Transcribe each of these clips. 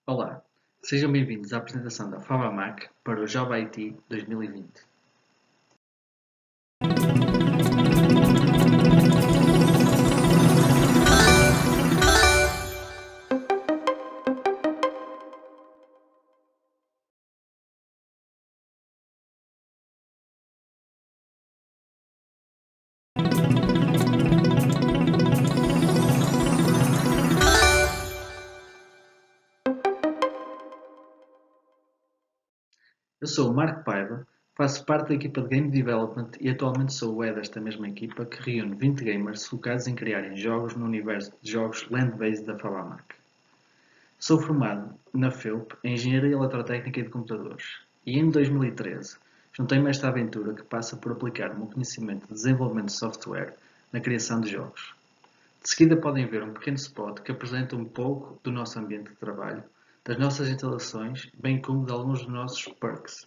Olá, sejam bem-vindos à apresentação da FABAMAC para o Job IT 2020. Eu sou o Marco Paiva, faço parte da equipa de Game Development e atualmente sou o head desta mesma equipa que reúne 20 gamers focados em criarem jogos no universo de jogos land-based da FABAMAC. Sou formado na FEUP em Engenharia Eletrotécnica e de Computadores e em 2013 juntei-me a esta aventura que passa por aplicar o meu conhecimento de desenvolvimento de software na criação de jogos. De seguida podem ver um pequeno spot que apresenta um pouco do nosso ambiente de trabalho, das nossas instalações, bem como de alguns dos nossos perks.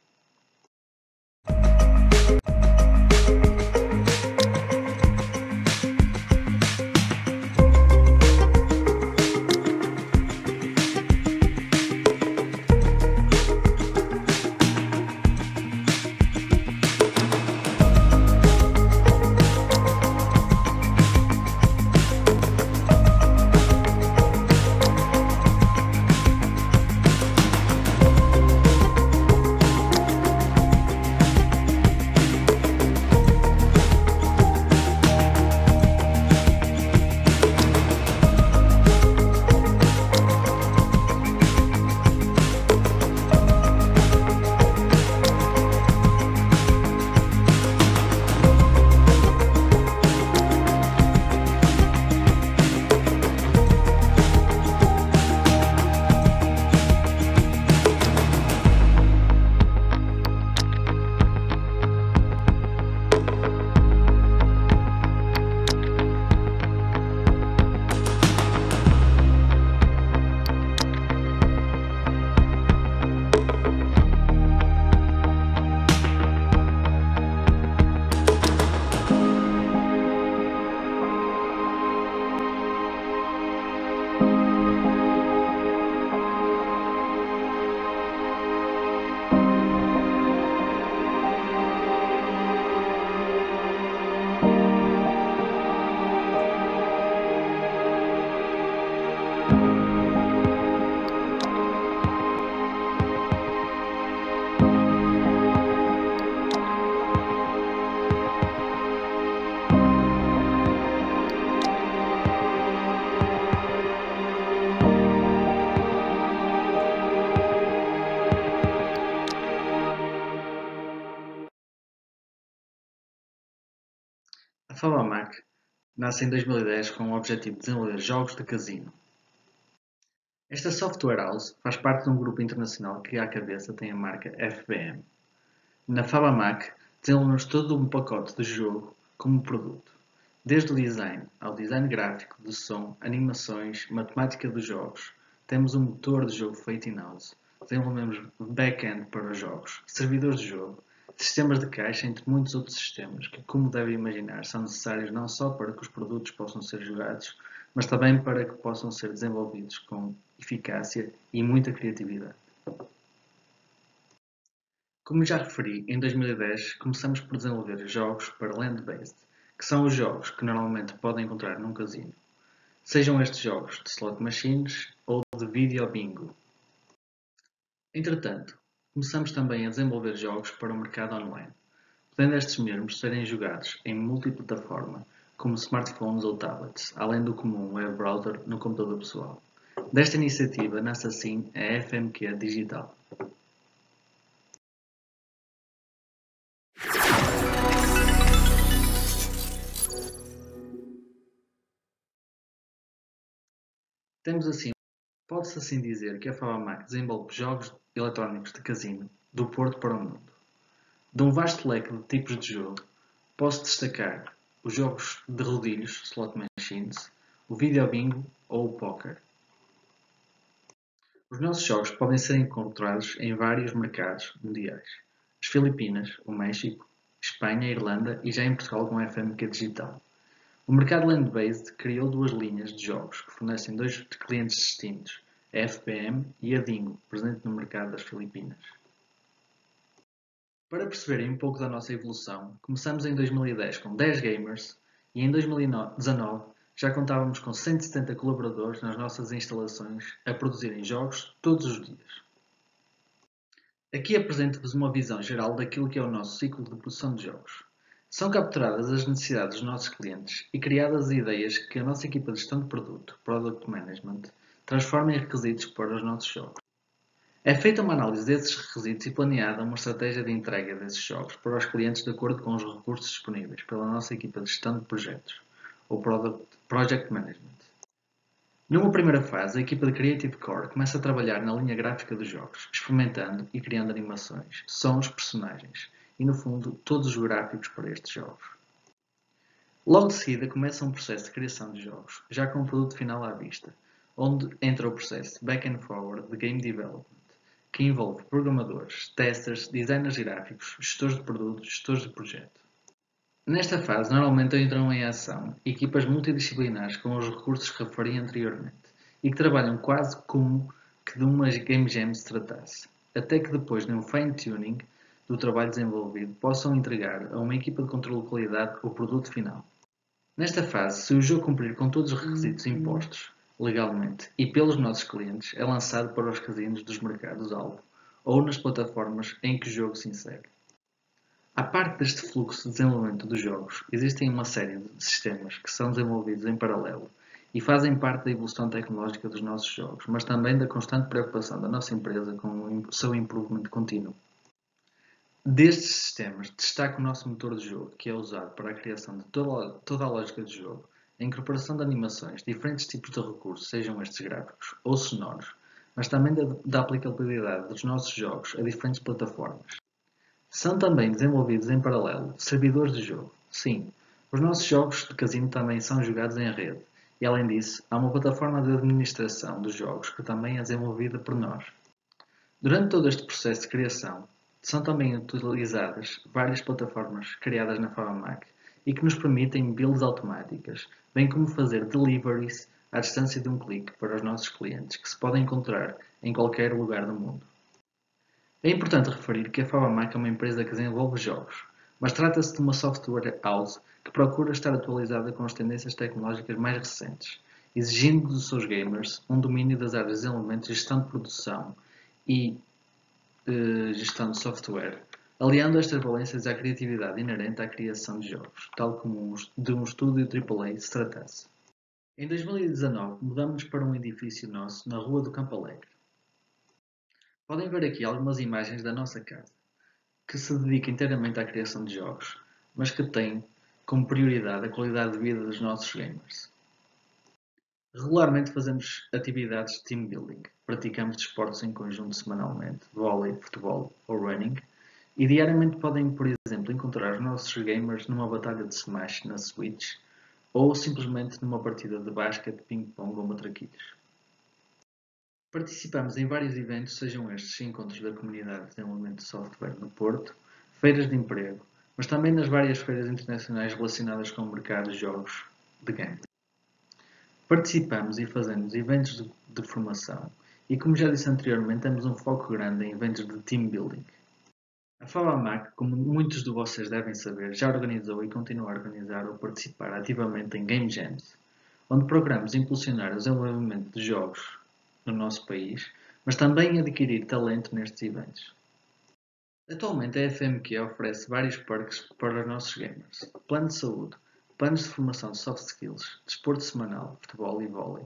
A FABAMAC nasce em 2010 com o objetivo de desenvolver jogos de casino. Esta software house faz parte de um grupo internacional que à cabeça tem a marca FBM. Na FABAMAC desenvolvemos todo um pacote de jogo como produto, desde o design ao design gráfico, de som, animações, matemática dos jogos. Temos um motor de jogo feito in-house, desenvolvemos back-end para os jogos, servidores de jogo, sistemas de caixa, entre muitos outros sistemas que, como devem imaginar, são necessários não só para que os produtos possam ser jogados, mas também para que possam ser desenvolvidos com eficácia e muita criatividade. Como já referi, em 2010 começamos por desenvolver jogos para land-based, que são os jogos que normalmente podem encontrar num casino. Sejam estes jogos de slot machines ou de video bingo. Entretanto, começamos também a desenvolver jogos para o mercado online, podendo estes mesmos serem jogados em multiplataforma, como smartphones ou tablets, além do comum web browser no computador pessoal. Desta iniciativa nasce assim a FMQ Digital. Temos assim, pode-se assim dizer que a FABAMAC desenvolve jogos eletrónicos de casino do Porto para o mundo. De um vasto leque de tipos de jogo, posso destacar os jogos de rodilhos, slot machines, o video bingo ou o póquer. Os nossos jogos podem ser encontrados em vários mercados mundiais. As Filipinas, o México, Espanha, Irlanda e já em Portugal com a FMQ Digital. O mercado land-based criou duas linhas de jogos que fornecem dois clientes distintos, a FPM e a Dingo, presente no mercado das Filipinas. Para perceberem um pouco da nossa evolução, começamos em 2010 com 10 gamers e em 2019 já contávamos com 170 colaboradores nas nossas instalações a produzirem jogos todos os dias. Aqui apresento-vos uma visão geral daquilo que é o nosso ciclo de produção de jogos. São capturadas as necessidades dos nossos clientes e criadas ideias que a nossa equipa de gestão de produto, Product Management, transforma em requisitos para os nossos jogos. É feita uma análise desses requisitos e planeada uma estratégia de entrega desses jogos para os clientes de acordo com os recursos disponíveis pela nossa equipa de gestão de projetos, ou Project Management. Numa primeira fase, a equipa de Creative Core começa a trabalhar na linha gráfica dos jogos, experimentando e criando animações, sons, personagens e, no fundo, todos os gráficos para estes jogos. Logo de seguida começa um processo de criação de jogos, já com o produto final à vista, onde entra o processo back and forward de Game Development, que envolve programadores, testers, designers gráficos, gestores de produto, gestores de projeto. Nesta fase, normalmente entram em ação equipas multidisciplinares com os recursos que referi anteriormente e que trabalham quase como que de uma Game Jam se tratasse, até que depois de um fine-tuning do trabalho desenvolvido possam entregar a uma equipa de controle de qualidade o produto final. Nesta fase, se o jogo cumprir com todos os requisitos impostos legalmente e pelos nossos clientes, é lançado para os casinos dos mercados-alvo ou nas plataformas em que o jogo se insere. À parte deste fluxo de desenvolvimento dos jogos, existem uma série de sistemas que são desenvolvidos em paralelo e fazem parte da evolução tecnológica dos nossos jogos, mas também da constante preocupação da nossa empresa com o seu improvement contínuo. Destes sistemas, destaco o nosso motor de jogo, que é usado para a criação de toda a lógica de jogo, a incorporação de animações, diferentes tipos de recursos, sejam estes gráficos ou sonoros, mas também da aplicabilidade dos nossos jogos a diferentes plataformas. São também desenvolvidos em paralelo servidores de jogo. Sim, os nossos jogos de casino também são jogados em rede, e além disso, há uma plataforma de administração dos jogos que também é desenvolvida por nós. Durante todo este processo de criação, são também utilizadas várias plataformas criadas na FavaMac e que nos permitem builds automáticas, bem como fazer deliveries à distância de um clique para os nossos clientes, que se podem encontrar em qualquer lugar do mundo. É importante referir que a FavaMac é uma empresa que desenvolve jogos, mas trata-se de uma software house que procura estar atualizada com as tendências tecnológicas mais recentes, exigindo dos seus gamers um domínio das áreas de desenvolvimento, gestão de produção e gestão de software, aliando estas valências à criatividade inerente à criação de jogos, tal como de um estúdio AAA se tratasse. Em 2019, mudamos para um edifício nosso na Rua do Campo Alegre. Podem ver aqui algumas imagens da nossa casa, que se dedica inteiramente à criação de jogos, mas que tem como prioridade a qualidade de vida dos nossos gamers. Regularmente fazemos atividades de team building, praticamos desportos em conjunto semanalmente, vôlei, futebol ou running, e diariamente podem, por exemplo, encontrar os nossos gamers numa batalha de Smash na Switch ou simplesmente numa partida de basquete, ping-pong ou matraquilhos. Participamos em vários eventos, sejam estes encontros da comunidade de desenvolvimento de software no Porto, feiras de emprego, mas também nas várias feiras internacionais relacionadas com o mercado de jogos de game. Participamos e fazemos eventos de formação e, como já disse anteriormente, temos um foco grande em eventos de team building. A FavaMac, como muitos de vocês devem saber, já organizou e continua a organizar ou participar ativamente em Game Jams, onde procuramos impulsionar o desenvolvimento de jogos no nosso país, mas também adquirir talento nestes eventos. Atualmente a FMQ oferece vários perks para os nossos gamers: plano de saúde, planos de formação de soft skills, desporto semanal, futebol e vôlei.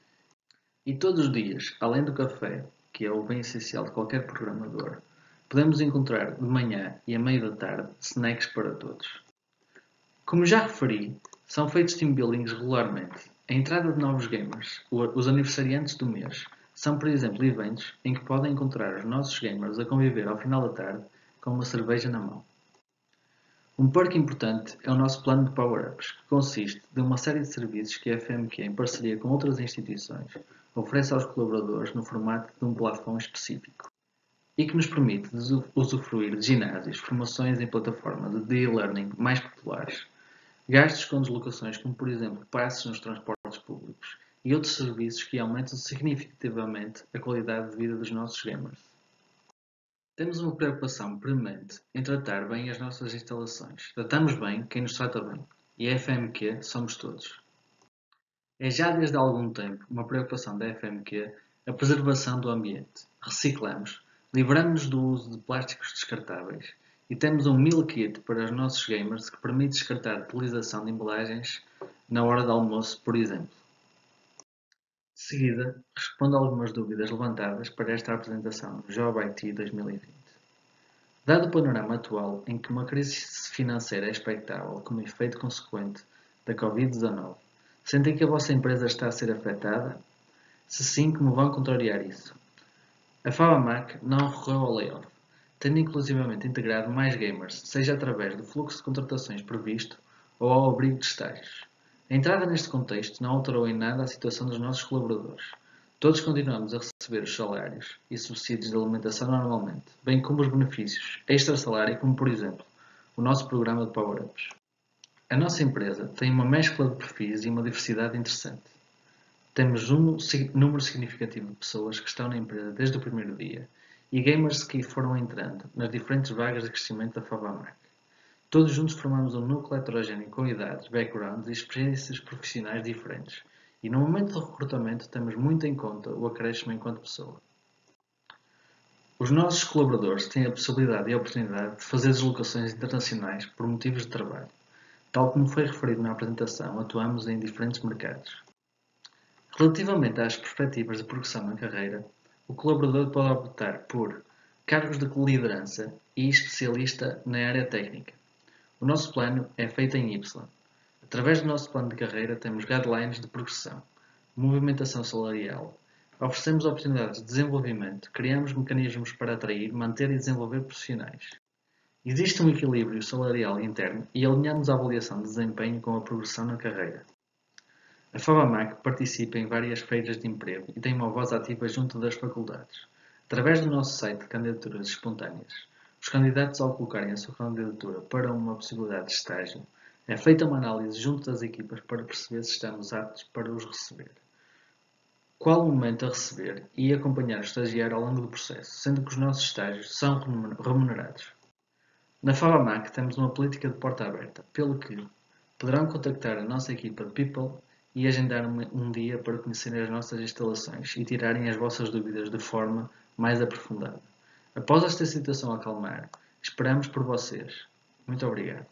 E todos os dias, além do café, que é o bem essencial de qualquer programador, podemos encontrar de manhã e a meio da tarde snacks para todos. Como já referi, são feitos team buildings regularmente. A entrada de novos gamers, os aniversariantes do mês, são, por exemplo, eventos em que podem encontrar os nossos gamers a conviver ao final da tarde com uma cerveja na mão. Um perk importante é o nosso plano de power-ups, que consiste de uma série de serviços que a FMQ, em parceria com outras instituições, oferece aos colaboradores no formato de um plafond específico e que nos permite usufruir de ginásios, formações em plataformas de e-learning mais populares, gastos com deslocações como, por exemplo, passes nos transportes públicos e outros serviços que aumentam significativamente a qualidade de vida dos nossos gamers. Temos uma preocupação premente em tratar bem as nossas instalações. Tratamos bem quem nos trata bem. E a FMQ somos todos. É já desde há algum tempo uma preocupação da FMQ a preservação do ambiente. Reciclamos, livramos-nos do uso de plásticos descartáveis e temos um meal kit para os nossos gamers que permite descartar a utilização de embalagens na hora do almoço, por exemplo. De seguida, respondo a algumas dúvidas levantadas para esta apresentação no Job IT 2020. Dado o panorama atual em que uma crise financeira é expectável como efeito consequente da Covid-19, sentem que a vossa empresa está a ser afetada? Se sim, como vão contrariar isso? A FABAMAC não recorreu ao layoff, tendo inclusivamente integrado mais gamers, seja através do fluxo de contratações previsto ou ao abrigo de estágios. A entrada neste contexto não alterou em nada a situação dos nossos colaboradores. Todos continuamos a receber os salários e subsídios de alimentação normalmente, bem como os benefícios extra-salário, como por exemplo, o nosso programa de Power-Ups. A nossa empresa tem uma mescla de perfis e uma diversidade interessante. Temos um número significativo de pessoas que estão na empresa desde o primeiro dia e gamers que foram entrando nas diferentes vagas de crescimento da FABAMAC. Todos juntos formamos um núcleo heterogéneo com idades, backgrounds e experiências profissionais diferentes. E no momento do recrutamento temos muito em conta o acréscimo enquanto pessoa. Os nossos colaboradores têm a possibilidade e a oportunidade de fazer deslocações internacionais por motivos de trabalho. Tal como foi referido na apresentação, atuamos em diferentes mercados. Relativamente às perspectivas de progressão na carreira, o colaborador pode optar por cargos de liderança e especialista na área técnica. O nosso plano é feito em Y. Através do nosso plano de carreira temos guidelines de progressão, movimentação salarial, oferecemos oportunidades de desenvolvimento, criamos mecanismos para atrair, manter e desenvolver profissionais. Existe um equilíbrio salarial interno e alinhamos a avaliação de desempenho com a progressão na carreira. A FABAMAC participa em várias feiras de emprego e tem uma voz ativa junto das faculdades. Através do nosso site de candidaturas espontâneas, os candidatos ao colocarem a sua candidatura para uma possibilidade de estágio, é feita uma análise junto das equipas para perceber se estamos aptos para os receber. Qual o momento a receber e acompanhar o estagiário ao longo do processo, sendo que os nossos estágios são remunerados. Na FABAMAC temos uma política de porta aberta, pelo que poderão contactar a nossa equipa de People e agendar um dia para conhecerem as nossas instalações e tirarem as vossas dúvidas de forma mais aprofundada. Após esta situação acalmar, esperamos por vocês. Muito obrigado.